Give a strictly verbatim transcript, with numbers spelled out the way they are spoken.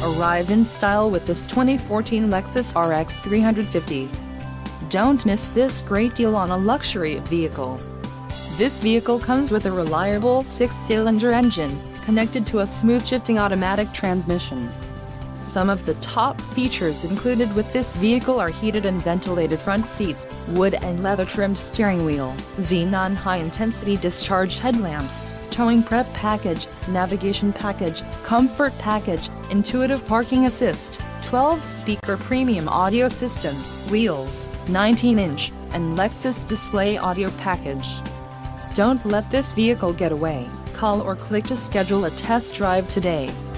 Arrive in style with this twenty fourteen Lexus R X three fifty. Don't miss this great deal on a luxury vehicle. This vehicle comes with a reliable six-cylinder engine, connected to a smooth-shifting automatic transmission. Some of the top features included with this vehicle are heated and ventilated front seats, wood and leather-trimmed steering wheel, xenon high-intensity discharge headlamps, towing prep package, navigation package, comfort package, intuitive parking assist, twelve speaker premium audio system, wheels, nineteen inch, and Lexus display audio package. Don't let this vehicle get away. Call or click to schedule a test drive today.